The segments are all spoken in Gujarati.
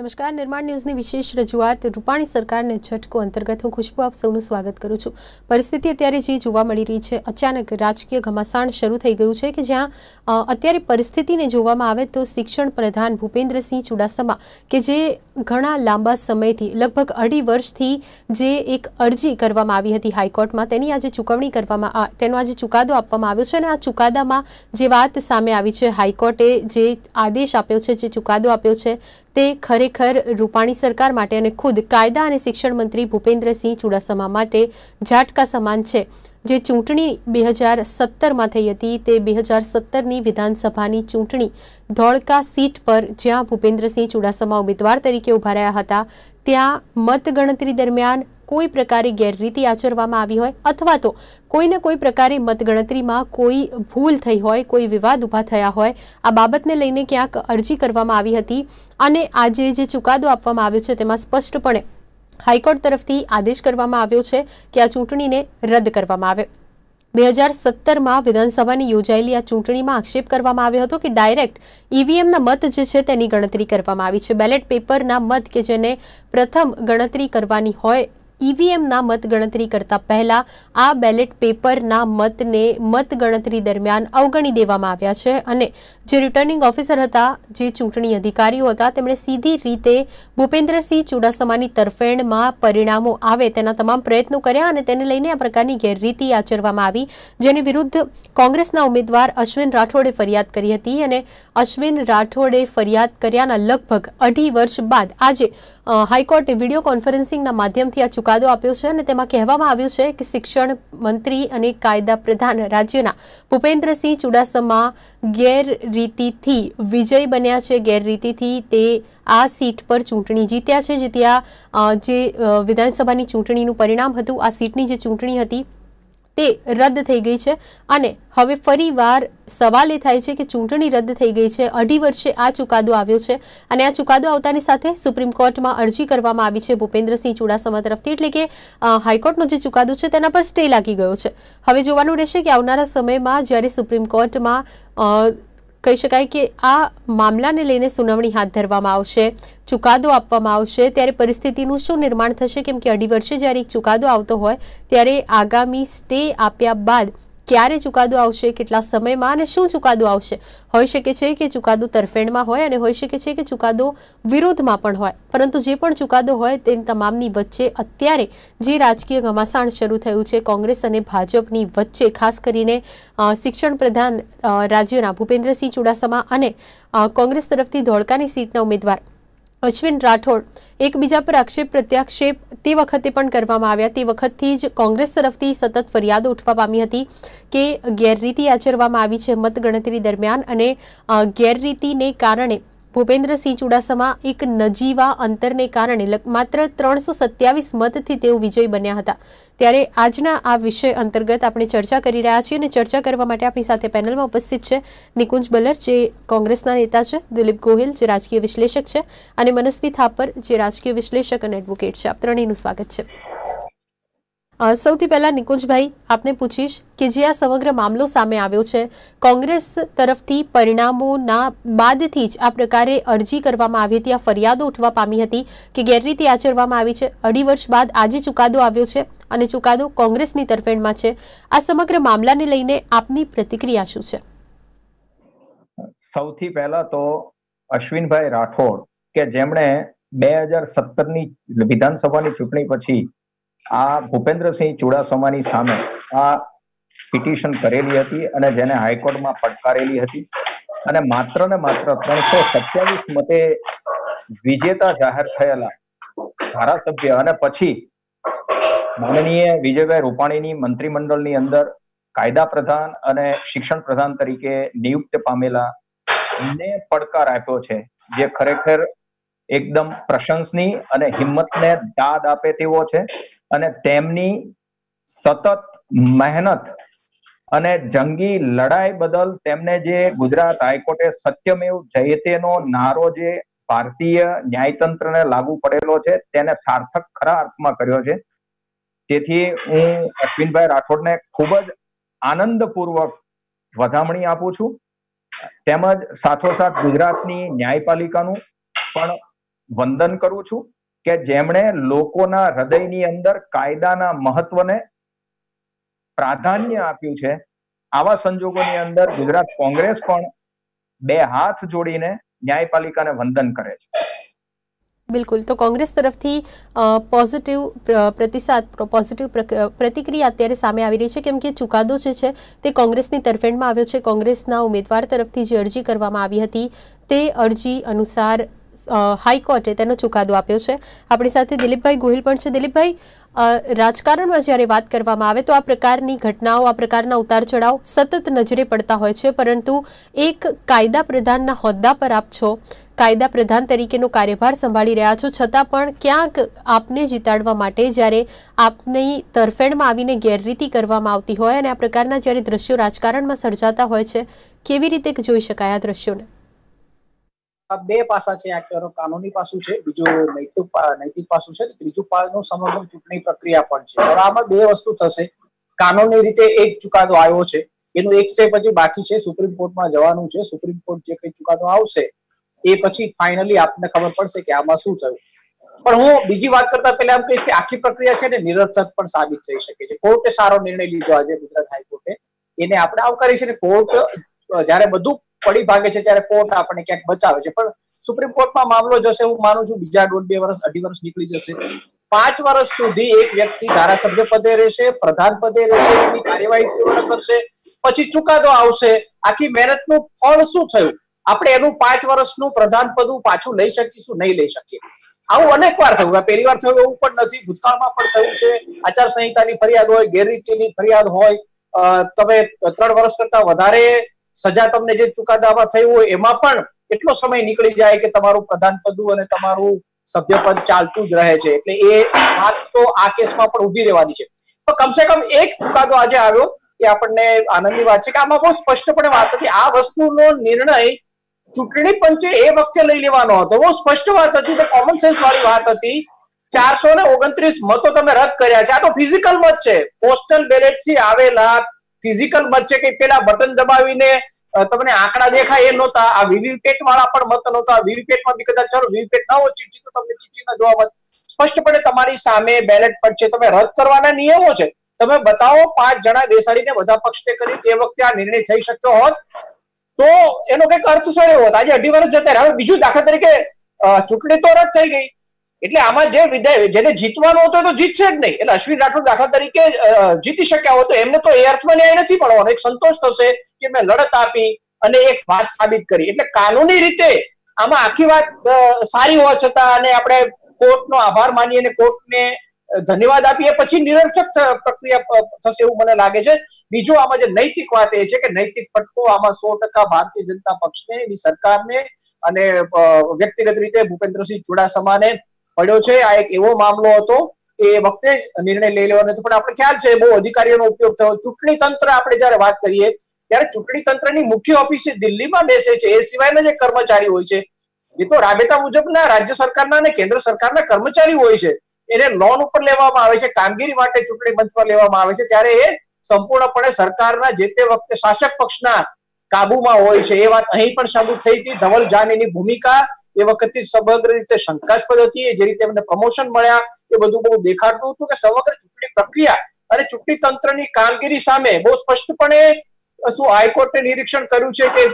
નમસ્કાર, નિર્માણ ન્યૂઝની વિશેષ રજૂઆત રૂપાણી સરકારને ઝટકો અંતર્ગત હું ખુશ્બુ આપ સૌનું સ્વાગત કરું છું। પરિસ્થિતિ અત્યારે જે જોવા મળી રહી છે, અચાનક રાજકીય ઘમાસાણ શરૂ થઈ ગયું છે કે જ્યાં અત્યારે પરિસ્થિતિને જોવામાં આવે તો શિક્ષણ પ્રધાન ભૂપેન્દ્રસિંહ ચુડાસમા કે જે ઘણા લાંબા સમયથી લગભગ 2.5 વર્ષથી જે એક અરજી કરવામાં આવી હતી હાઈકોર્ટમાં, તેની આજે ચૂકવણી કરવામાં તેનો આજે ચુકાદો આપવામાં આવ્યો છે અને આ ચુકાદામાં જે વાત સામે આવી છે, હાઈકોર્ટે જે આદેશ આપ્યો છે, જે ચુકાદો આપ્યો છે તે ખરેખર રૂપાણી સરકાર માટે અને ખુદ કાયદા અને શિક્ષણ મંત્રી ભૂપેન્દ્રસિંહ ચુડાસમા માટે ઝાટકા સમાન છે। જે ચૂંટણી 2017માં થઈ હતી તે 2017ની વિધાનસભાની ચૂંટણી ધોળકા સીટ પર જ્યાં ભૂપેન્દ્રસિંહ ચુડાસમા ઉમેદવાર તરીકે ઉભા રહ્યા હતા, ત્યાં મતગણતરી દરમિયાન કોઈ પ્રકારે ગેરરીતિ આચરવામાં આવી હોય અથવા તો કોઈને કોઈ પ્રકારે મતગણતરીમાં કોઈ ભૂલ થઈ હોય, કોઈ વિવાદ ઊભા થયા હોય, આ બાબતને લઈને ક્યાંક અરજી કરવામાં આવી હતી અને આજે જે ચુકાદો આપવામાં આવ્યો છે તેમાં સ્પષ્ટપણે હાઈકોર્ટ તરફથી આદેશ કરવામાં આવ્યો છે કે આ ચૂંટણીને રદ કરવામાં આવે। 2017માં વિધાનસભાની યોજાયેલી આ ચૂંટણીમાં આક્ષેપ કરવામાં આવ્યો હતો કે ડાયરેક્ટ ઈવીએમના મત જે છે તેની ગણતરી કરવામાં આવી છે। બેલેટ પેપરના મત કે જેને પ્રથમ ગણતરી કરવાની હોય, ઈવીએમના મત ગણતરી કરતા પહેલા આ બેલેટ પેપરના મતને મતગણતરી દરમિયાન અવગણી દેવામાં આવ્યા છે અને જે રિટર્નિંગ ઓફિસર હતા, જે ચૂંટણી અધિકારીઓ હતા, તેમણે સીધી રીતે ભૂપેન્દ્રસિંહ ચુડાસમાની તરફેણમાં પરિણામો આવે તેના તમામ પ્રયત્નો કર્યા અને તેને લઈને આ પ્રકારની ગેરરીતિ આચરવામાં આવી, જેની વિરુદ્ધ કોંગ્રેસના ઉમેદવાર અશ્વિન રાઠોડે ફરિયાદ કરી હતી અને અશ્વિન રાઠોડે ફરિયાદ કર્યાના લગભગ 2.5 વર્ષ બાદ આજે હાઈકોર્ટે વિડીયો કોન્ફરન્સિંગના માધ્યમથી આ ચુકાદો આપ્યો છે અને તેમાં કહેવામાં આવ્યું છે કે શિક્ષણ મંત્રી અને કાયદા પ્રધાન રાજ્યના ભૂપેન્દ્રસિંહ ચુડાસમા ગેરરીતિથી વિજય બન્યા છે। ગેરરીતિથી તે આ સીટ પર ચૂંટણી જીત્યા છે, જે ત્યાં જે વિધાનસભાની ચૂંટણીનું પરિણામ હતું, આ સીટની જે ચૂંટણી હતી તે રદ થઈ ગઈ છે અને હવે ફરીવાર સવાલ એ થાય છે કે ચૂંટણી રદ થઈ ગઈ છે, 2.5 વર્ષે આ ચુકાદો આવ્યો છે અને આ ચુકાદો આવતાની સાથે સુપ્રીમ કોર્ટમાં અરજી કરવામાં આવી છે ભૂપેન્દ્રસિંહ ચુડાસમા તરફથી, એટલે કે હાઈકોર્ટનો જે ચુકાદો છે તેના પર સ્ટે લાગી ગયો છે। હવે જોવાનું રહેશે કે આવનારા સમયમાં જ્યારે સુપ્રીમ કોર્ટમાં કહી શકાય કે આ મામલાને લઈને સુનાવણી હાથ ધરવામાં આવશે, ચુકાદો આપવામાં આવશે, ત્યારે પરિસ્થિતિનું શું નિર્માણ થશે, કેમ કે 2.5 વર્ષે જ્યારે એક ચુકાદો આવતો હોય ત્યારે આગામી સ્ટે આપ્યા બાદ ક્યારે ચુકાદો આવશે, કેટલા સમયમાં અને શું ચુકાદો આવશે, હોઈ શકે છે કે ચુકાદો તરફેણમાં હોય અને હોઈ શકે છે કે ચુકાદો વિરોધમાં પણ હોય, પરંતુ જે પણ ચુકાદો હોય તે તમામની વચ્ચે અત્યારે જે રાજકીય ઘમાસાણ શરૂ થયું છે કોંગ્રેસ અને ભાજપની વચ્ચે, ખાસ કરીને શિક્ષણ પ્રધાન રાજ્યના ભૂપેન્દ્રસિંહ ચુડાસમા અને કોંગ્રેસ તરફથી ધોળકાની સીટના ઉમેદવાર અશ્વિન રાઠોડ એકબીજા પર આક્ષેપ પ્રત્યાક્ષેપ તે વખતે પણ કરવામાં આવ્યા। તે વખતથી જ કોંગ્રેસ તરફથી સતત ફરિયાદો ઉઠવા પામી હતી કે ગેરરીતિ આચરવામાં આવી છે મતગણતરી દરમિયાન અને ગેરરીતિને કારણે ભૂપેન્દ્રસિંહ ચુડાસમા એક નજીવા અંતરને કારણે માત્ર 327 મતથી તેઓ વિજય બન્યા હતા। ત્યારે આજના આ વિષય અંતર્ગત આપણે ચર્ચા કરી રહ્યા છીએ અને ચર્ચા કરવા માટે આપણી સાથે પેનલમાં ઉપસ્થિત છે નિકુંજ બલ્લર, જે કોંગ્રેસના નેતા છે, દિલીપ ગોહિલ, જે રાજકીય વિશ્લેષક છે, અને મનસ્વી થાપર, જે રાજકીય વિશ્લેષક અને એડવોકેટ છે। આપ ત્રણેયનું સ્વાગત છે। સૌથી પહેલા નિકુંજભાઈ, આપને પૂછીશ કે જે આ સમગ્ર મામલો સામે આવ્યો છે, કોંગ્રેસ તરફથી પરિણામોના બાદથી જ આ પ્રકારે અરજી કરવામાં આવી હતી, આ ફરિયાદો ઉઠવા પામી હતી કે ગેરરીતિ આચરવામાં આવી છે, 2.5 વર્ષ બાદ આજે ચુકાદો આવ્યો છે અને ચુકાદો કોંગ્રેસની તરફેણમાં છે, આ સમગ્ર મામલાને લઈને આપની પ્રતિક્રિયા શું છે? સૌથી પહેલા તો અશ્વિનભાઈ રાઠોડ કે જેમણે 2017ની વિધાનસભાની ચૂંટણી પછી આ ભૂપેન્દ્રસિંહ ચુડાસમાની સામે આ પિટિશન કરેલી હતી અને જેને હાઈકોર્ટમાં પડકારેલી હતી અને માત્ર ને માત્ર 327 મતે વિજેતા જાહેર થયેલા ધારાસભ્ય અને પછી માનનીય વિજયભાઈ રૂપાણીની મંત્રીમંડળની અંદર કાયદા પ્રધાન અને શિક્ષણ પ્રધાન તરીકે નિયુક્ત પામેલા ને પડકાર આપ્યો છે, જે ખરેખર એકદમ પ્રશંસનીય અને હિંમતને દાદ આપે તેવો છે અને તેમની સતત મહેનત અને જંગી લડાઈ બદલ તેમને જે ગુજરાત હાઈકોર્ટે સત્યમેવ જયતેનો નારો જે ભારતીય ન્યાયતંત્રને લાગુ પડેલો છે તેને સાર્થક ખરા અર્થમાં કર્યો છે। તેથી હું અશ્વિનભાઈ રાઠોડને ખૂબ જ આનંદપૂર્વક વધામણી આપું છું, તેમજ સાથોસાથ ગુજરાતની ન્યાયપાલિકાનું પણ વંદન કરું છું કે જેમણે લોકોના હૃદયની અંદર કાયદાના મહત્વને પ્રાધાન્ય આપ્યું છે. આવા સંજોગોની અંદર ગુજરાત કોંગ્રેસ પણ બે હાથ જોડીને ન્યાયપાલિકાને વંદન કરે છે. બિલકુલ, તો કોંગ્રેસ તરફથી પોઝિટિવ પ્રતિસાદ, પોઝિટિવ પ્રતિક્રિયા અત્યારે સામે આવી રહી છે, કેમ કે ચુકાદો જે છે તે કોંગ્રેસની તરફેણમાં આવ્યો છે. કોંગ્રેસના ઉમેદવાર તરફથી જે અરજી કરવામાં આવી હતી તે અરજી અનુસાર હાઈકોર્ટે તેનો ચુકાદો આપ્યો છે. આપણી સાથે દિલીપભાઈ ગોહિલ પણ છે. દિલીપભાઈ, રાજકારણમાં જ્યારે વાત કરવામાં આવે તો આ પ્રકારની ઘટનાઓ, આ પ્રકારના ઉતાર ચઢાવ સતત નજરે પડતા હોય છે, પરંતુ એક કાયદા પ્રધાનના હોદ્દા પર આપ છો, કાયદા પ્રધાન તરીકેનો કાર્યભાર સંભાળી રહ્યા છો, છતાં પણ ક્યાંક આપને જીતાડવા માટે જ્યારે આપની તરફેણમાં આવીને ગેરરીતિ કરવામાં આવતી હોય અને આ પ્રકારના જ્યારે દ્રશ્યો રાજકારણમાં સર્જાતા હોય છે, કેવી રીતે જોઈ શકાય આ દ્રશ્યોને? બે પાસા છે. આ કાનૂની પાસું છે, બીજું નૈતિક પાસું છે, ત્રીજું પાસું સમગ્ર ચૂંટણી પ્રક્રિયા પણ છે. હવે આમાં બે વસ્તુ થશે. કાનૂની રીતે એક ચુકાદો આવ્યો છે, એનું એક સ્ટેપ હજી બાકી છે, સુપ્રીમ કોર્ટમાં જવાનું છે. સુપ્રીમ કોર્ટ જે કઈ ચુકાદો આવશે એ પછી ફાઇનલી આપને ખબર પડશે કે આમાં શું થયું. પણ હું બીજી વાત કરતા પહેલા એમ કહીશ કે આખી પ્રક્રિયા છે ને નિરર્થક પણ સાબિત થઈ શકે છે. કોર્ટે સારો નિર્ણય લીધો આજે ગુજરાત હાઈકોર્ટે, એને આપણે આવકારી છે. કોર્ટ જયારે બધું પડી ભાગે છે ત્યારે કોર્ટ આપણને ક્યાંક બચાવે છે, પણ સુપ્રીમ કોર્ટમાં મામલો જશે, હું માનું છું બીજા 1.5-2 વર્ષ 2.5 વર્ષ નીકળી જશે. 5 વર્ષ સુધી એક વ્યક્તિ ધારાસભ્ય પદે રહેશે, પ્રધાન પદે રહેશે, એની કાર્યવાહી પૂર્ણ કરશે, પછી ચુકાદો આવશે. આખી મહેનતનું ફળ શું થયું? આપણે એનું 5 વર્ષનું પ્રધાન પદ પાછું લઈ શકીશું? નહીં લઈ શકીએ. આવું અનેક વાર થયું, પહેલી વાર થયું એવું પણ નથી, ભૂતકાળમાં પણ થયું છે. આચારસંહિતાની ફરિયાદ હોય, ગેરરીતિની ફરિયાદ હોય, તમે 3 વર્ષ કરતા વધારે સજા તમને જે ચુકાદામાં થયું હોય એમાં પણ એટલો સમય નીકળી જાય કે તમારું પ્રધાન પદ અને તમારું સભ્યપદ ચાલતું જ રહે છે. એટલે એ વાત તો આ કેસમાં પણ ઉભી રહેવાની છે. તો કમસે કમ એક ચુકાદો આજે આવ્યો એ આપણને આનંદની વાત છે કે આમાં બહુ સ્પષ્ટપણે વાત હતી. આ વસ્તુનો નિર્ણય ચૂંટણી પંચે એ વખતે લઈ લેવાનો હતો. બહુ સ્પષ્ટ વાત હતી, તો કોમન સેન્સ વાળી વાત હતી. 429 મતો તમે રદ કર્યા છે. આ તો ફિઝિકલ મત છે, પોસ્ટલ બેલેટ થી આવેલા ફિઝિકલ મત છે. કે પેલા બટન દબાવીને તમને આંકડા દેખાય એ નહોતા. આ વીવીપેટ વાળા પણ મત નહોતા. વીવીપેટમાં બી કદાચ ચાલો વીવીપેટ ના હોય ચીઠી તો તમને ચીઠીના જવાબ સ્પષ્ટપણે તમારી સામે બેલેટ પર છે. તમે રદ કરવાના નિયમો છે, તમે બતાવો. 5 જણા બેસાડીને બધા પક્ષે કરી તે વખતે આ નિર્ણય થઈ શક્યો હોત તો એનો કઈક અર્થ શું એવો હોત? આજે 2.5 વર્ષ જતા રહ્યા. હવે બીજું દાખલા તરીકે ચૂંટણી તો રદ થઈ ગઈ, એટલે આમાં જેને જીતવાનું હતું તો જીતશે જ નહીં. એટલે અશ્વિન રાઠોડ દાખલા તરીકે જીતી શક્યા હોય તો એમને તો એ અર્થમાં ન્યાય નથી મળવાનો. એક સંતોષ થશે કે મેં લડત આપી અને એક વાત સાબિત કરી. એટલે કાનૂની રીતે આમાં આખી વાત સારી હોવા છતાં અને આપણે કોર્ટનો આભાર માનીએ અને કોર્ટને ધન્યવાદ આપીએ પછી નિરર્થક પ્રક્રિયા થશે એવું મને લાગે છે. બીજું આમાં જે નૈતિક વાત એ છે કે નૈતિક ફટકો આમાં 100% ભારતીય જનતા પક્ષને, એની સરકારને અને વ્યક્તિગત રીતે ભૂપેન્દ્રસિંહ ચુડાસમાને પડ્યો છે. આ એક એવો મામલો હતો એ વખતે નિર્ણય લઈ લેવાનો હતો, પણ આપણે ખ્યાલ છે બહુ અધિકારીઓનો ઉપયોગ થયો. ચૂંટણી તંત્ર આપણે જયારે વાત કરીએ ત્યારે ચૂંટણી તંત્રની મુખ્ય ઓફિસ દિલ્હીમાં બેસે છે. એ સિવાયના જે કર્મચારી હોય છે એ તો રાબેતા મુજબના રાજ્ય સરકારના અને કેન્દ્ર સરકારના કર્મચારી હોય છે. એને લોન ઉપર લેવામાં આવે છે, કામગીરી માટે ચૂંટણી પંચમાં લેવામાં આવે છે, ત્યારે એ સંપૂર્ણપણે સરકારના જે તે વખતે શાસક પક્ષના કાબુમાં હોય છે. એ વાત અહીં પણ સાબિત થઈ હતી. ધવલ જાનીની ભૂમિકા એ વખતે સમગ્ર રીતે શંકાસ્પદ હતી. જે રીતે એમને પ્રમોશન મળ્યા એ બધું બહુ દેખાડતું હતું કે સમગ્ર ચૂંટણી પ્રક્રિયા અને ચૂંટણી તંત્રની કામગીરી સામે બહુ સ્પષ્ટપણે શું હાઈકોર્ટે નિરીક્ષણ કર્યું છે કે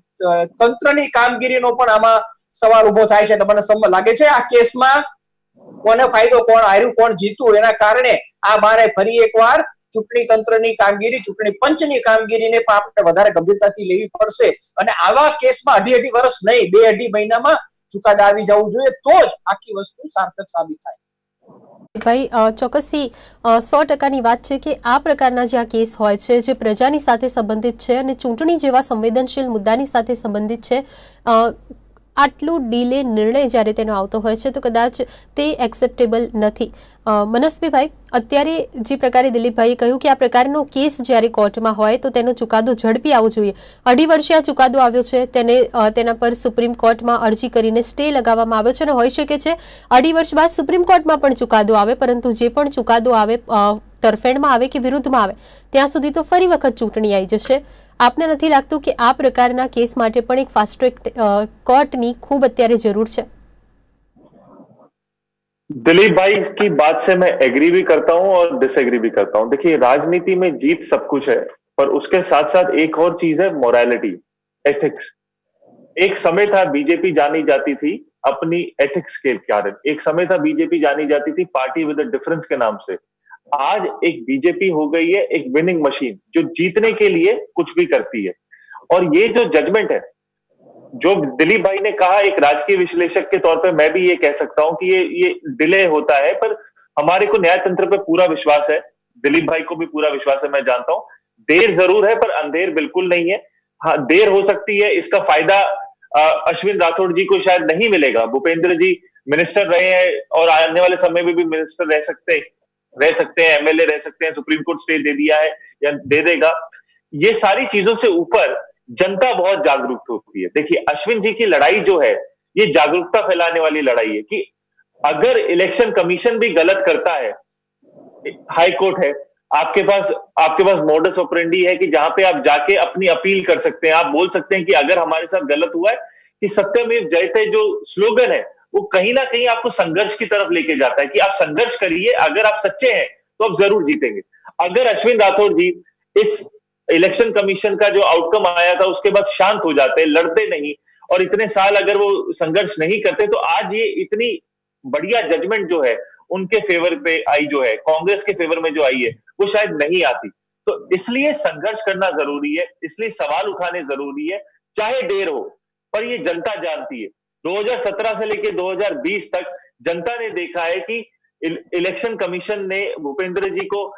તંત્રની કામગીરીનો પણ આમાં સવાલ ઉભો થાય છે. મને લાગે છે આ કેસમાં કોને ફાયદો, કોણ હાર્યું, કોણ જીતું, એના કારણે આ બારે ફરી એકવાર ચૂંટણી તંત્રની કામગીરી, ચૂંટણી પંચની કામગીરીને પણ આપણે વધારે ગંભીરતાથી લેવી પડશે. અને આવા કેસમાં 2.5 વર્ષ નહીં, 2-2.5 મહિનામાં ચુકાદા આવી જવું જોઈએ, તો જ આખી વસ્તુ સાર્થક સાબિત થાય. ભાઈ, ચોક્કસથી 100%ની વાત છે કે આ પ્રકારના જે આ કેસ હોય છે જે પ્રજાની સાથે સંબંધિત છે અને ચૂંટણી જેવા સંવેદનશીલ મુદ્દાની સાથે સંબંધિત છે, આટલું ડીલે નિર્ણય જ્યારે તેનો આવતો હોય છે તો કદાચ તે એક્સેપ્ટેબલ નથી. મનસ્વીભાઈ, અત્યારે જે પ્રકારે દિલીપભાઈએ કહ્યું કે આ પ્રકારનો કેસ જ્યારે કોર્ટમાં હોય તો તેનો ચુકાદો ઝડપી આવવો જોઈએ. 2.5 વર્ષે આ ચુકાદો આવ્યો છે, તેના પર સુપ્રીમ કોર્ટમાં અરજી કરીને સ્ટે લગાવવામાં આવ્યો છે અને હોઈ શકે છે 2.5 વર્ષ બાદ સુપ્રીમ કોર્ટમાં પણ ચુકાદો આવે, પરંતુ જે પણ ચુકાદો આવે, તરફેણમાં આવે કે વિરુદ્ધમાં આવે, ત્યાં સુધી તો ફરી વખત ચૂંટણી આવી જશે. આપને નથી લાગતું કે આ પ્રકારના કેસ માટે પણ એક ફાસ્ટ ટ્રેક કોર્ટની ખૂબ અત્યારે જરૂર છે? दिलीप भाई की बात से मैं एग्री भी करता हूं और डिसएग्री भी करता हूं। देखिए, राजनीति में जीत सब कुछ है, पर उसके साथ साथ एक और चीज है, मोरालिटी, एथिक्स। एक समय था बीजेपी जानी जाती थी अपनी एथिक्स के कारण, एक समय था बीजेपी जानी जाती थी पार्टी विद अ डिफरेंस के नाम से। आज एक बीजेपी हो गई है एक विनिंग मशीन, जो जीतने के लिए कुछ भी करती है। और ये जो जजमेंट है, जो दिलीप भाई ने कहा, एक राजकीय विश्लेषक के तौर पे मैं भी ये कह सकता हूं कि ये डिले होता है, पर हमारे को न्याय तंत्र पे पूरा विश्वास है, दिलीप भाई को भी पूरा विश्वास है। मैं जानता हूं देर जरूर है, पर अंधेर बिल्कुल नहीं है। हाँ, देर हो सकती है, इसका फायदा अश्विन राठौड़ जी को शायद नहीं मिलेगा। भूपेंद्र जी मिनिस्टर रहे हैं और आने वाले समय में भी मिनिस्टर रह सकते हैं, एमएलए रह सकते हैं, सुप्रीम कोर्ट स्टे दे दिया है या दे देगा। ये सारी चीजों से ऊपर जनता बहुत जागरूक होती है। देखिए, अश्विन जी की लड़ाई जो है, ये जागरूकता फैलाने वाली लड़ाई है कि अगर इलेक्शन कमीशन भी गलत करता है, हाई कोर्ट है, आपके पास मोडस ऑपरेंडी है कि जहां पे आप जाके अपनी अपील कर सकते हैं। आप बोल सकते हैं कि अगर हमारे साथ गलत हुआ है, कि सत्यमेव जयते जो स्लोगन है, वो कहीं ना कहीं आपको संघर्ष की तरफ लेके जाता है कि आप संघर्ष करिए, अगर आप सच्चे हैं तो आप जरूर जीतेंगे। अगर अश्विन राठौड़ जी इस इलेक्शन कमीशन का जो आउटकम आया था उसके बाद शांत हो जाते, लड़ते नहीं, और इतने साल अगर वो संघर्ष नहीं करते, तो आज ये इतनी बढ़िया जजमेंट जो है उनके फेवर पे आई, जो है कांग्रेस के फेवर में जो आई है, वो शायद नहीं आती। तो इसलिए संघर्ष करना जरूरी है, इसलिए सवाल उठाने जरूरी है, चाहे देर हो, पर ये जनता जानती है। 2017 से लेकर 2020 तक जनता ने देखा है कि इलेक्शन कमीशन ने भूपेंद्र जी को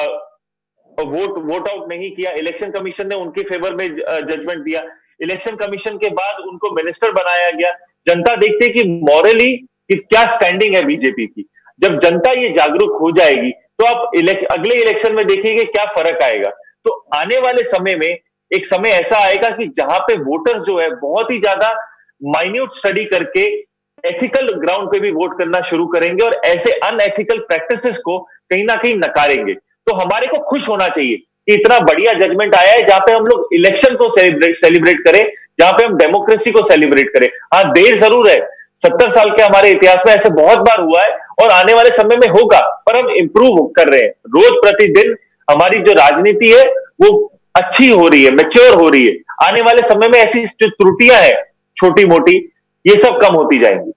वोट आउट नहीं किया, इलेक्शन कमीशन ने उनके फेवर में जजमेंट दिया, इलेक्शन कमीशन के बाद उनको मिनिस्टर बनाया गया। जनता देखते है कि मॉरली कि क्या स्टैंडिंग है बीजेपी की। जब जनता ये जागरूक हो जाएगी, तो आप अगले इलेक्शन में देखिएगा क्या फर्क आएगा। तो आने वाले समय में एक समय ऐसा आएगा कि जहां पे वोटर्स जो है बहुत ही ज्यादा माइन्यूट स्टडी करके एथिकल ग्राउंड पे भी वोट करना शुरू करेंगे, और ऐसे अनएथिकल प्रैक्टिसेस को कहीं ना कहीं नकारेंगे। तो हमारे को खुश होना चाहिए कि इतना बढ़िया जजमेंट आया है, जहां पे हम लोग इलेक्शन को सेलिब्रेट करें, जहां पे हम डेमोक्रेसी को सेलिब्रेट करें। हाँ, देर जरूर है, 70 साल के हमारे इतिहास में ऐसे बहुत बार हुआ है और आने वाले समय में होगा, पर हम इंप्रूव कर रहे हैं। रोज प्रतिदिन हमारी जो राजनीति है वो अच्छी हो रही है, मैच्योर हो रही है। आने वाले समय में ऐसी जो त्रुटियां हैं छोटी मोटी, ये सब कम होती जाएंगी।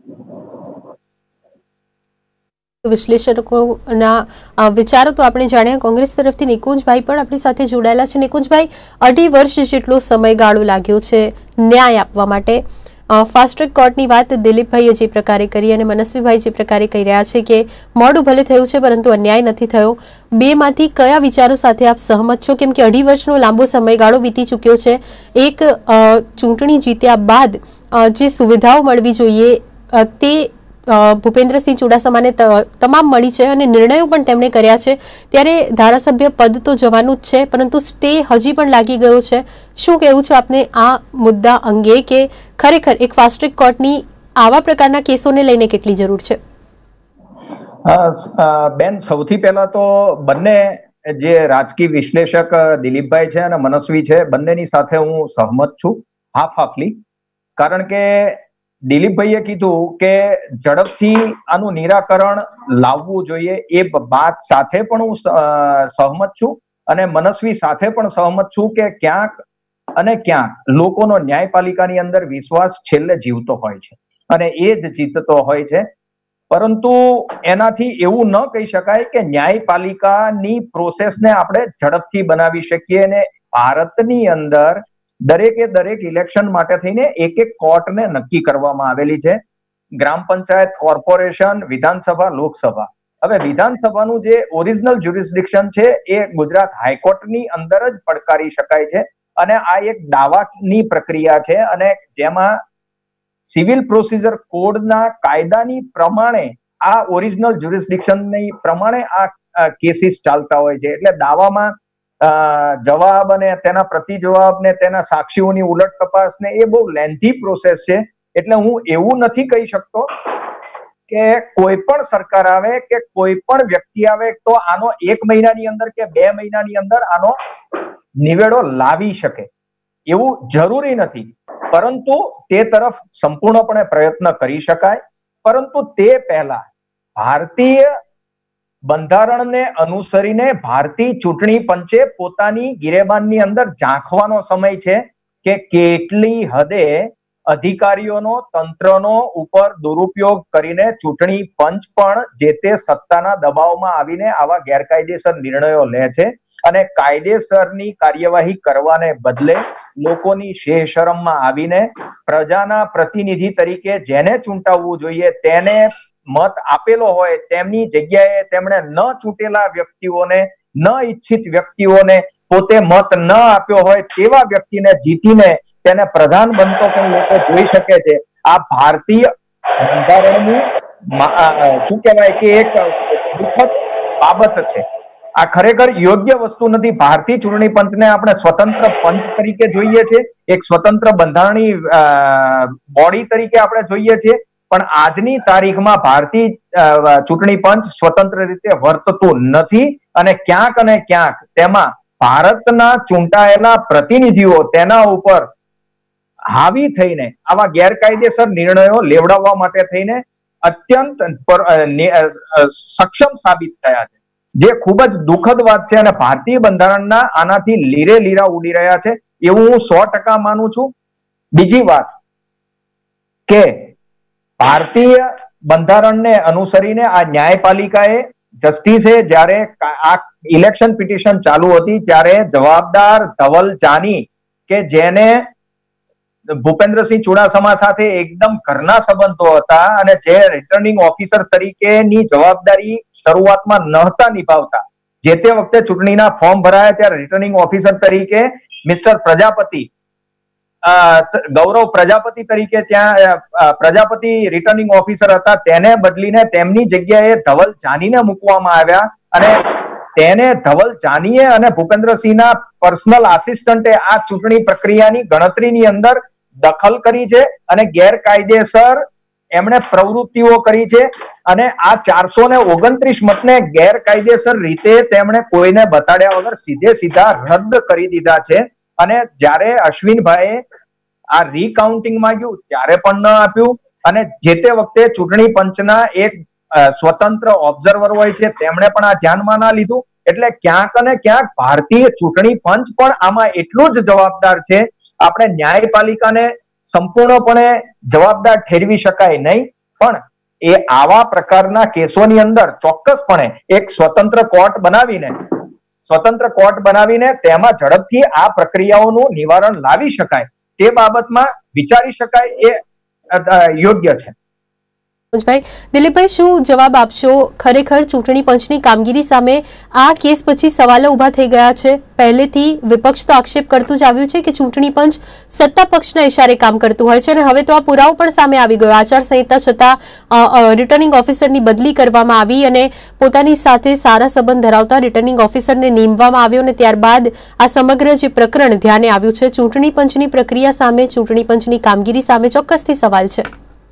વિશ્લેષકોના વિચારો તો આપણે જાણ્યા। કોંગ્રેસ તરફથી નિકુંજભાઈ પણ આપણી સાથે જોડાયેલા છે। નિકુંજભાઈ, 2.5 વર્ષ જેટલો સમયગાળો લાગ્યો છે ન્યાય આપવા માટે। ફાસ્ટ ટ્રેક કોર્ટની વાત દિલીપભાઈએ જે પ્રકારે કરી અને મનસ્વીભાઈ જે પ્રકારે કહી રહ્યા છે કે મોડું ભલે થયું છે પરંતુ અન્યાય નથી થયો, બેમાંથી કયા વિચારો સાથે આપ સહમત છો? કેમ કે 2.5 વર્ષનો લાંબો સમયગાળો વીતી ચૂક્યો છે। એક ચૂંટણી જીત્યા બાદ જે સુવિધાઓ મળવી જોઈએ તે ભૂપેન્દ્રસિંહ ચુડાસમાને તમામ મળી છે અને નિર્ણયો પણ તેમણે કર્યા છે, ત્યારે ધારાસભ્ય પદ તો જવાનું જ છે, પરંતુ સ્ટે હજી પણ લાગી ગયો છે। શું કહેવું છે આપને આ મુદ્દા અંગે કે ખરેખર એક ફાસ્ટ ટ્રેક કોર્ટની આવા પ્રકારના કેસોને લઈને કેટલી જરૂર છે? બેન, સૌથી પહેલા તો બંને જે રાજકીય વિશ્લેષક દિલીપભાઈ છે અને મનસ્વી છે, બંનેની સાથે હું સહમત છું, હાફ હાફલી। કારણ કે દિલીપભાઈએ કીધું કે ઝડપથી આનું નિરાકરણ લાવવું જોઈએ, એ વાત સાથે પણ હું સહમત છું અને મનસ્વી સાથે પણ સહમત છું કે ક્યાંક અને ક્યાંક લોકોનો ન્યાયપાલિકાની અંદર વિશ્વાસ છેલ્લે જીવતો હોય છે અને એ જ જીતતો હોય છે। પરંતુ એનાથી એવું ન કહી શકાય કે ન્યાયપાલિકાની પ્રોસેસને આપણે ઝડપથી બનાવી શકીએ। અને ભારતની અંદર દરેક ઇલેક્શન માટે થઈને એક કોર્ટને નક્કી કરવામાં આવેલી છે, ગ્રામ પંચાયત, કોર્પોરેશન, વિધાનસભા, લોકસભા। હવે વિધાનસભાનું જે ઓરિજિનલ જ્યુરિસ્ડિક્શન છે એ ગુજરાત હાઈકોર્ટની અંદર જ પડકારી શકાય છે અને આ એક દાવાની પ્રક્રિયા છે અને જેમાં સિવિલ પ્રોસિજર કોડના કાયદાની પ્રમાણે આ ઓરિજિનલ જ્યુરિસ્ડિક્શનની પ્રમાણે આ કેસીસ ચાલતા હોય છે। એટલે દાવામાં જવાબ અને તેના પ્રતિ જવાબ ને તેના સાક્ષીઓની ઉલટ તપાસ ને એ બહુ લેન્થી પ્રોસેસ છે। એટલે હું એવું નથી કહી શકતો કે કોઈ પણ સરકાર આવે કે કોઈ પણ વ્યક્તિ આવે તો આનો 1 મહિનાની અંદર કે 2 મહિનાની અંદર આનો નિવેડો લાવી શકે, એવું જરૂરી નથી, પરંતુ તે તરફ સંપૂર્ણપણે પ્રયત્ન કરી શકાય। પરંતુ તે પહેલા ભારતીય બંધારણને અનુસરીને ભારતીય ચૂંટણી પંચે પોતાની ગિરેબાનની અંદર ઝાંખવાનો સમય છે કે કેટલી હદે અધિકારીઓનો તંત્રનો ઉપર દુરુપયોગ કરીને ચૂંટણી પંચ પણ જે તે સત્તાના દબાવમાં આવીને આવા ગેરકાયદેસર નિર્ણયો લે છે અને કાયદેસરની કાર્યવાહી કરવાને બદલે લોકોની શેરશરમમાં આવીને પ્રજાના પ્રતિનિધિ તરીકે જેને ચૂંટાવવું જોઈએ તેને મત આપેલો હોય તેમની જગ્યાએ તેમણે ન ચૂંટેલા વ્યક્તિઓને, ન ઈચ્છિત વ્યક્તિઓને પોતે મત ન આપ્યો હોય તેવા વ્યક્તિને જીતીને તેને પ્રધાન બનતો પણ લોકો જોઈ શકે છે. આ ભારતીય બંધારણની શું કહેવાય કે એક દુઃખદ બાબત છે. આ ખરેખર યોગ્ય વસ્તુ નથી. ભારતીય ચૂંટણી પંચને આપણે સ્વતંત્ર પંચ તરીકે જોઈએ છે, એક સ્વતંત્ર બંધારણીય બોડી તરીકે આપણે જોઈએ છીએ, પણ આજની તારીખમાં ભારતીય ચૂંટણી પંચ સ્વતંત્ર રીતે વર્તતું નથી અને ક્યાંક તેમાં ભારતના ચૂંટાયેલા પ્રતિનિધિઓ તેના ઉપર હાવી થઈને આવા ગેરકાયદેસર નિર્ણયો લેવડાવવા માટે થઈને અત્યંત સક્ષમ સાબિત થયા છે, જે ખૂબ જ દુઃખદ વાત છે. અને ભારતીય બંધારણના આનાથી લીરે લીરા ઉડી રહ્યા છે એવું હું 100% માનું છું. બીજી વાત કે ભારતીય બંધારણને અનુસરીને આ ન્યાયપાલિકાએ જસ્ટિસે જ્યારે આ ઇલેક્શન પિટિશન ચાલુ હતી ત્યારે જવાબદાર ધવલ જાની કે જેને ભૂપેન્દ્રસિંહ ચુડાસમા સાથે એકદમ ઘરના સંબંધો હતા અને જે રિટર્નિંગ ઓફિસર તરીકેની જવાબદારી શરૂઆતમાં નહોતા નિભાવતા, જે તે વખતે ચૂંટણીના ફોર્મ ભરાયા ત્યારે રિટર્નિંગ ઓફિસર તરીકે મિસ્ટર પ્રજાપતિ, ગૌરવ પ્રજાપતિ તરીકે ત્યાં પ્રજાપતિ રિટર્નિંગ ઓફિસર હતા, તેને બદલીને તેમની જગ્યાએ ધવલ જાનીને મૂકવામાં આવ્યા અને તેને ધવલ જાનીએ અને ભૂપેન્દ્રસિંહના પર્સનલ આસિસ્ટન્ટે આ ચૂંટણી પ્રક્રિયાની ગણતરીની અંદર દખલ કરી છે અને ગેરકાયદેસર એમણે પ્રવૃત્તિઓ કરી છે અને આ 429 મતને ગેરકાયદેસર રીતે તેમણે કોઈને બતાડ્યા વગર સીધા રદ કરી દીધા છે. અને જ્યારે અશ્વિનભાઈએ આ રીકાઉન્ટિંગ માંગ્યું ત્યારે પણ ન આપ્યું અને જે તે વખતે ચૂંટણી પંચના એક સ્વતંત્ર ઓબ્ઝર્વર હોય છે તેમણે પણ આ ધ્યાનમાં ના લીધું. એટલે ક્યાંક અને ક્યાંક ભારતીય ચૂંટણી પંચ પણ આમાં એટલું જ જવાબદાર છે. આપણે ન્યાયપાલિકાને સંપૂર્ણપણે જવાબદાર ઠેરવી શકાય નહીં, પણ એ આવા પ્રકારના કેસોની અંદર ચોક્કસપણે એક સ્વતંત્ર કોર્ટ બનાવીને તેમાં ઝડપથી આ પ્રક્રિયાઓનું નિવારણ લાવી શકાય તે બાબતમાં વિચારી શકાય એ યોગ્ય છે. દિલીપભાઈ, શું જવાબ આપશો? ખરેખર ચૂંટણી પંચની કામગીરી સામે આ કેસ પછી સવાલો ઉભા થઈ ગયા છે. પહેલેથી વિપક્ષ તો આક્ષેપ કરતું જ આવ્યું છે કે ચૂંટણી પંચ સત્તા પક્ષના ઇશારે કામ કરતું હોય છે અને હવે તો આ પુરાવો પણ સામે આવી ગયો. આચારસંહિતા છતાં રિટર્નિંગ ઓફિસરની બદલી કરવામાં આવી અને પોતાની સાથે સારા સંબંધ ધરાવતા રિટર્નિંગ ઓફિસરને નીમવામાં આવ્યો અને ત્યારબાદ આ સમગ્ર જે પ્રકરણ ધ્યાને આવ્યું છે. ચૂંટણી પંચની પ્રક્રિયા સામે, ચૂંટણી પંચની કામગીરી સામે ચોક્કસથી સવાલ છે.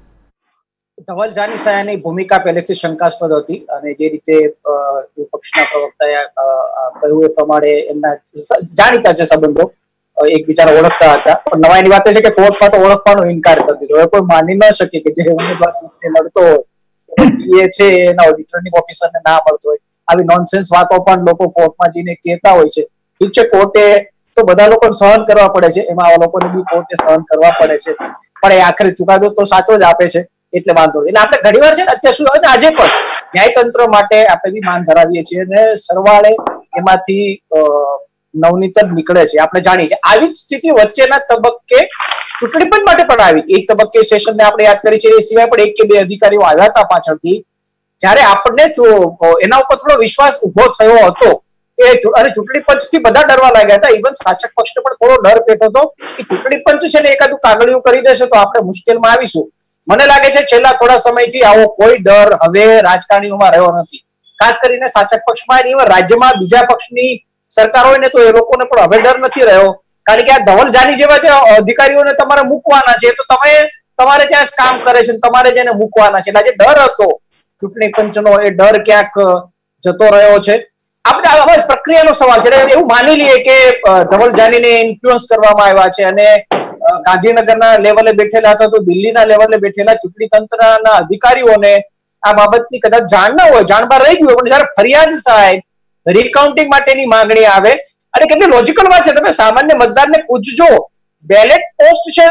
ધવલ જાની સાહેબની ભૂમિકા પહેલેથી શંકાસ્પદ હતી અને જે રીતે વિપક્ષના પ્રવક્તાએ કહ્યું એ પ્રમાણે એમના જાણીતા છે સંબંધો, એકબીજાને ઓળખતા હતા. પણ નવાઈની વાત એ છે કે કોર્ટમાં તો ઓળખવાનો ઇનકાર કરી દીધો. હવે કોઈ માની ન શકે કે જે ઉમેદવાર લડતો હોય છે એના રિટર્નિંગ ઓફિસરને ના મળતો હોય. આવી નોનસેન્સ વાતો પણ લોકો કોર્ટમાં જઈને કહેતા હોય છે. ઠીક છે, કોર્ટે તો બધા લોકોને સહન કરવા પડે છે, એમાં આવા લોકોને બી કોર્ટે સહન કરવા પડે છે, પણ એ આખરે ચુકાદો તો સાચો જ આપે છે એટલે વાંધો નહીં. એટલે આપણે ઘણી વાર છે ને અત્યાર સુધી આજે પણ ન્યાયતંત્ર માટે આપણે બી માન ધરાવીએ છીએ અને સરવાળે એમાંથી નવનીત નીકળે છે, આપણે જાણીએ છીએ. આવી જ સ્થિતિ વચ્ચેના તબક્કે ચૂંટણી પંચ માટે પણ આવી હતી. એક તબક્કે સેશનને આપણે યાદ કરી છે, એ સિવાય પણ 1 કે 2 અધિકારીઓ આવ્યા હતા પાછળથી. જ્યારે આપણને એના ઉપર થોડો વિશ્વાસ ઉભો થયો હતો અને ચૂંટણી પંચથી બધા ડરવા લાગ્યા હતા. ઇવન શાસક પક્ષને પણ થોડો ડર પેટો હતો કે ચૂંટણી પંચ છે ને એકાદું કાગળિયું કરી દેશે તો આપણે મુશ્કેલમાં આવીશું. મને લાગે છે છેલ્લા થોડા સમયથી આવો કોઈ ડર હવે રાજકારણીઓમાં રહ્યો નથી, ખાસ કરીને શાસક પક્ષમાં. રાજ્યમાં બીજા પક્ષની સરકાર હોય ને તો એ લોકોને પણ હવે ડર નથી રહ્યો, કારણ કે આ ધવલ જાની જેવા જે અધિકારીઓને તમારે મૂકવાના છે તો તમારે ત્યાં જ કામ કરે છે, તમારે જેને મૂકવાના છે. એટલે જે ડર હતો ચૂંટણી પંચનો એ ડર ક્યાંક જતો રહ્યો છે. આપણે પ્રક્રિયાનો સવાલ છે. એવું માની લઈએ કે ધવલ જાનીને ઇન્ફ્લુઅન્સ કરવામાં આવ્યા છે અને ગાંધીનગરના લેવલે બેઠેલા અથવા તો દિલ્હીના લેવલે બેઠેલા ચૂંટણી તંત્રના અધિકારીઓને આ બાબતની કદાચ જાણ ન હોય, જાણ બહાર રહી ગયું, પણ જયારે ફરિયાદ થાય, રિકાઉન્ટિંગ માટેની માંગણી આવે, અને કેટલી લોજિકલ વાત છે, તમે સામાન્ય મતદારને પૂછજો, બેલેટ પોસ્ટ છે,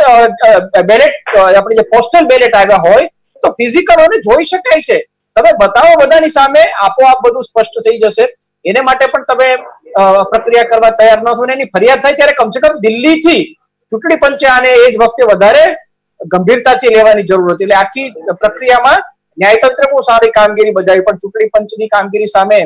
બેલેટ આપણે જે પોસ્ટલ બેલેટ આવ્યા હોય તો ફિઝિકલ હોય જોઈ શકાય છે, તમે બતાવો બધાની સામે, આપોઆપ બધું સ્પષ્ટ થઈ જશે. એને માટે પણ તમે પ્રક્રિયા કરવા તૈયાર ન થો ને એની ફરિયાદ થાય ત્યારે કમસે કમ દિલ્હીથી ચૂંટણી પંચે આને એ જ વખતે વધારે ગંભીરતાથી લેવાની જરૂર હતી. એટલે આખી પ્રક્રિયામાં ન્યાયતંત્ર બહુ સારી કામગીરી બજાવી, પણ ચૂંટણી પંચની કામગીરી સામે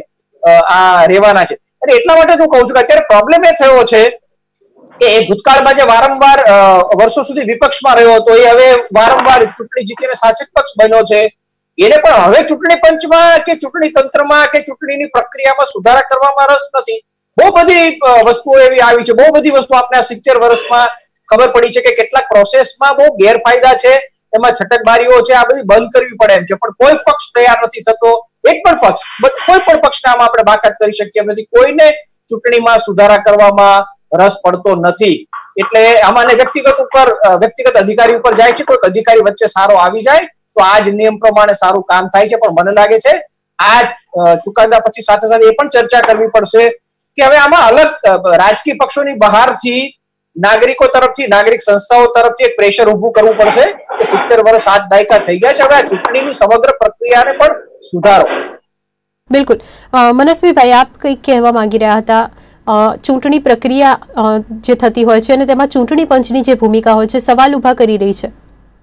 આ રહેવાના છે. અને એટલા માટે હું કહું છું કે અત્યારે પ્રોબ્લેમ એ થયો છે કે એ ભૂતકાળમાં જે વારંવાર વર્ષો સુધી વિપક્ષમાં રહ્યો હતો, એ હવે વારંવાર ચૂંટણી જીતીને શાસક પક્ષ બન્યો છે. એને પણ હવે ચૂંટણી પંચમાં કે ચૂંટણી તંત્રમાં કે ચૂંટણીની પ્રક્રિયામાં સુધારા કરવામાં રસ નથી. બહુ બધી વસ્તુઓ એવી આવી છે, બહુ બધી વસ્તુ આપણે આ 70 વર્ષમાં ખબર પડી છે કે કેટલાક પ્રોસેસમાં બહુ ગેરફાયદા છે, એમાં છટકબારીઓ છે, આ બધી બંધ કરવી પડે એમ છે, પણ કોઈ પક્ષ તૈયાર નથી થતો. એક પણ પક્ષ, કોઈ પણ પક્ષને આમાં આપણે બાકાત કરી શકીએ એમ નથી. કોઈને ચૂંટણીમાં સુધારા કરવામાં રસ પડતો નથી. એટલે આમાં વ્યક્તિગત અધિકારી ઉપર જાય છે, કોઈક અધિકારી વચ્ચે સારો આવી જાય તો આ જ નિયમ પ્રમાણે સારું કામ થાય છે. પણ મને લાગે છે આ ચુકાદા પછી સાથે સાથે એ પણ ચર્ચા કરવી પડશે કે હવે આમાં અલગ રાજકીય પક્ષોની બહારથી નાગરિકો તરફથી, નાગરિક સંસ્થાઓ તરફથી એક પ્રેશર ઉભું કરવું પડશે કે 70 વર્ષ 7 દાયકા થઈ ગયા છે, હવે આ ચૂંટણીની સમગ્ર પ્રક્રિયાને પણ સુધારો. બિલકુલ. મનસ્વીભાઈ, આપ કંઈક કહેવા માંગી રહ્યા હતા. ચૂંટણી પ્રક્રિયા જે થતી હોય છે અને તેમાં ચૂંટણી પંચની જે ભૂમિકા હોય છે સવાલ ઉભા કરી રહી છે.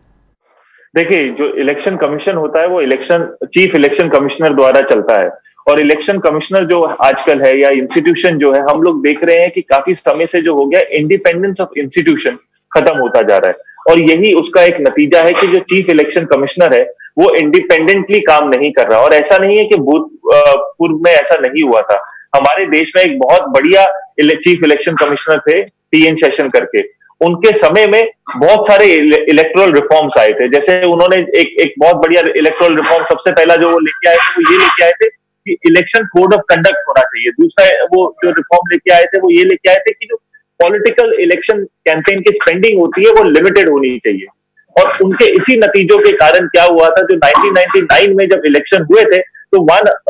देखिए, जो इलेक्शन कमीशन होता है वो चीफ इलेक्शन कमिश्नर द्वारा चलता है, और इलेक्शन कमिश्नर जो आजकल है या इंस्टीट्यूशन जो है, हम लोग देख रहे हैं कि काफी समय से जो हो गया, इंडिपेंडेंस ऑफ इंस्टीट्यूशन खत्म होता जा रहा है. और यही उसका एक नतीजा है कि जो चीफ इलेक्शन कमिश्नर है वो इंडिपेंडेंटली काम नहीं कर रहा. और ऐसा नहीं है कि पूर्व में ऐसा नहीं हुआ था. हमारे देश में एक बहुत बढ़िया चीफ इलेक्शन कमिश्नर थे, टी.एन. शेषन करके. उनके समय में बहुत सारे इलेक्टोरल रिफॉर्म्स आए थे. जैसे उन्होंने एक बहुत बढ़िया इलेक्टोरल रिफॉर्म सबसे पहला जो वो लेके आए थे, वो ये लेके आए थे कि इलेक्शन कोड ऑफ कंडक्ट होना चाहिए. दूसरा वो जो रिफॉर्म लेके आए थे वो ये लेके आए थे कि जो पॉलिटिकल इलेक्शन कैंपेन की स्पेंडिंग होती है वो लिमिटेड होनी चाहिए. और उनके इसी नतीजों के कारण क्या हुआ था, जो 1999 में जब इलेक्शन हुए थे तो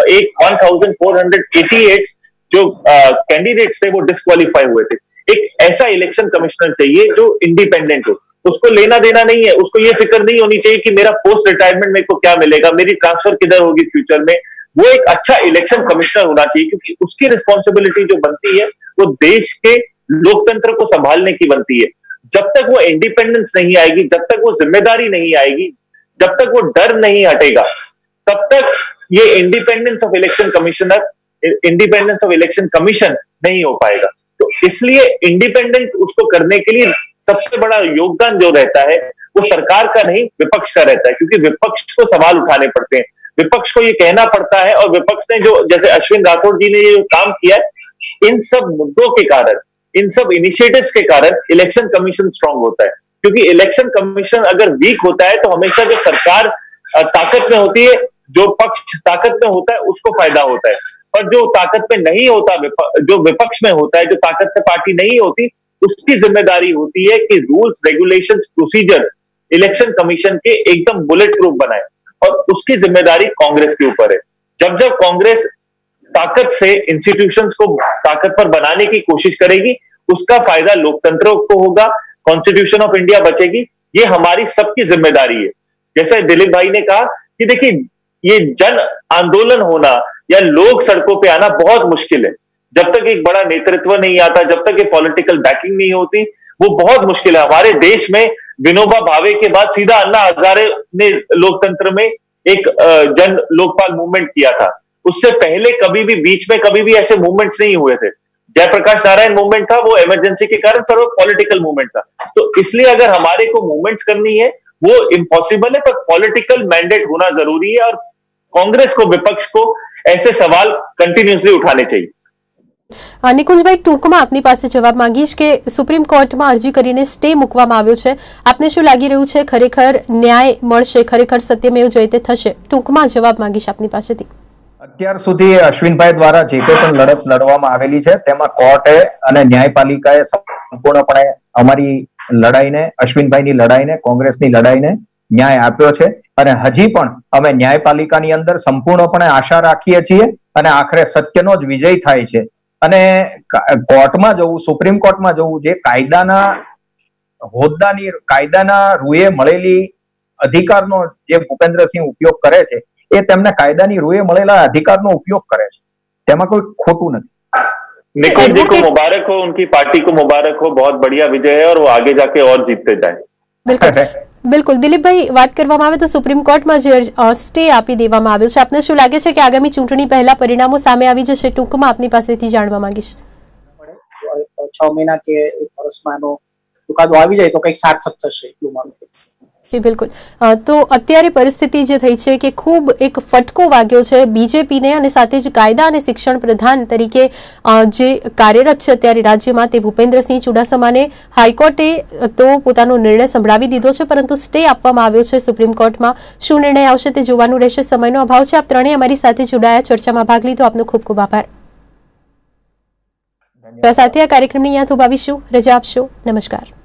1488 जो कैंडिडेट्स थे वो डिस्क्वालीफाई हुए थे. एक ऐसा इलेक्शन कमिश्नर चाहिए जो इंडिपेंडेंट हो, उसको लेना देना नहीं है, उसको ये फिक्र नहीं होनी चाहिए कि मेरा पोस्ट रिटायरमेंट मेरे को क्या मिलेगा, मेरी ट्रांसफर किधर होगी फ्यूचर में. वो एक अच्छा इलेक्शन कमिश्नर होना चाहिए, क्योंकि उसकी रिस्पॉन्सिबिलिटी जो बनती है वो देश के लोकतंत्र को संभालने की बनती है. जब तक वो इंडिपेंडेंस नहीं आएगी, जब तक वो जिम्मेदारी नहीं आएगी, जब तक वो डर नहीं हटेगा, तब तक ये इंडिपेंडेंस ऑफ इलेक्शन कमीशन नहीं हो पाएगा. तो इसलिए इंडिपेंडेंट उसको करने के लिए सबसे बड़ा योगदान जो रहता है वो सरकार का नहीं, विपक्ष का रहता है, क्योंकि विपक्ष को सवाल उठाने पड़ते हैं, विपक्ष को ये कहना पड़ता है. और विपक्ष ने जो, जैसे अश्विन राठौड़ जी ने ये काम किया है, इन सब मुद्दों के कारण, इन सब इनिशिएटिव्स के कारण इलेक्शन कमीशन स्ट्रांग होता है. क्योंकि इलेक्शन कमीशन अगर वीक होता है तो हमेशा जो सरकार ताकत में होती है, जो पक्ष ताकत में होता है उसको फायदा होता है. और जो ताकत में नहीं होता, जो विपक्ष में होता है, जो ताकत में पार्टी नहीं होती, उसकी जिम्मेदारी होती है कि rules, regulations, procedures election commission के एकदम बुलेट प्रूफ बनाए. और उसकी जिम्मेदारी कांग्रेस के ऊपर है. जब जब कांग्रेस ताकत से इंस्टीट्यूशंस को ताकत पर बनाने की कोशिश करेगी, उसका फायदा लोकतंत्र को होगा, कॉन्स्टिट्यूशन ऑफ इंडिया बचेगी. ये हमारी सबकी जिम्मेदारी है. जैसे दिलीप भाई ने कहा कि देखिए, ये जन आंदोलन होना या लोग सड़कों पे आना बहुत मुश्किल है. जब तक एक बड़ा नेतृत्व नहीं आता, जब तक एक पॉलिटिकल बैकिंग नहीं होती, वो बहुत मुश्किल है. हमारे देश में विनोबा भावे के बाद सीधा अन्ना हजारे ने लोकतंत्र में एक जन लोकपाल मूवमेंट किया था. उससे पहले कभी भी, बीच में कभी भी ऐसे मूवमेंट्स नहीं हुए थे. जयप्रकाश नारायण मूवमेंट था, वो इमरजेंसी के कारण, पर वो पॉलिटिकल मूवमेंट था. तो इसलिए अगर हमारे को मूवमेंट्स करनी है वो इम्पॉसिबल है, पर पॉलिटिकल मैंडेट होना जरूरी है. और कांग्रेस को, विपक्ष को ऐसे सवाल कंटिन्यूअसली उठाने चाहिए. નિકુંજભાઈ, ટૂંકમાં આપની પાસે જવાબ માંગીશ કે સુપ્રીમ કોર્ટમાં અરજી કરીને સ્ટે મૂકવામાં આવ્યો છે, આપને શું લાગી રહ્યું છે, ખરેખર ન્યાય મળશે, ખરેખર સત્યમેવ જયતે થશે? ટૂંકમાં જવાબ માંગીશ આપની પાસેથી. અત્યાર સુધી અશ્વિનભાઈ દ્વારા જે કોઈ પણ લડત લડવામાં આવેલી છે તેમાં કોર્ટે અને ન્યાયપાલિકાએ સંપૂર્ણપણે અમારી લડાઈને, અશ્વિનભાઈની લડાઈને, કોંગ્રેસની લડાઈને ન્યાય આપ્યો છે. અને હજી પણ અમે ન્યાયપાલિકાની અંદર સંપૂર્ણપણે આશા રાખીએ છીએ અને આખરે સત્યનો જ વિજય થાય છે. અને કોર્ટમાં જવું, સુપ્રીમ કોર્ટમાં જવું, જે કાયદાના રૂએ મળેલી અધિકારનો જે ભૂપેન્દ્રસિંહ ઉપયોગ કરે છે એ તેમને કાયદાની રૂએ મળેલા અધિકારનો ઉપયોગ કરે છે. તેમાં કોઈ ખોટું નથી. निकुल जी को मुबारक हो, उनकी पार्टी को मुबारक हो, बहुत बढ़िया विजय है और वो आगे जाके और जीतते जाए. બિલકુલ દિલીપભાઈ, વાત કરવામાં આવે તો સુપ્રીમ કોર્ટમાં જે સ્ટે આપી દેવામાં આવ્યો છે, આપને શું લાગે છે કે આગામી ચૂંટણી પહેલા પરિણામો સામે આવી જશે? ટૂંકમાં આપની પાસેથી જાણવા માંગીશ. 6 મહિના કે 1 વર્ષમાં ચુકાદો આવી જાય તો કંઈક સાર્થક થશે એટલું માનું. જી બિલકુલ. તો અત્યારે પરિસ્થિતિ જે થઈ છે કે ખૂબ એક ફટકો વાગ્યો છે બીજેપીને, અને સાથે જ કાયદા અને શિક્ષણ પ્રધાન તરીકે જે કાર્યરત છે અત્યારે રાજ્યમાં તે ભૂપેન્દ્રસિંહ ચુડાસમાને હાઈકોર્ટે તો પોતાનો નિર્ણય સંભળાવી દીધો છે, પરંતુ સ્ટે આપવામાં આવ્યો છે સુપ્રીમ કોર્ટમાં. શું નિર્ણય આવશે તે જોવાનું રહેશે. સમયનો અભાવ છે. આપ ત્રણેય અમારી સાથે જોડાયા, ચર્ચામાં ભાગ લીધો, આપનો ખૂબ ખૂબ આભાર. સાથે આ કાર્યક્રમની અહીંયા થોભાવીશું. રજા આપશો. નમસ્કાર.